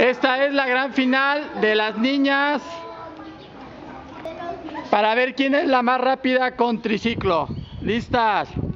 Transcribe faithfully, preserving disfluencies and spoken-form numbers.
Esta es la gran final de las niñas para ver quién es la más rápida con triciclo. ¿Listas?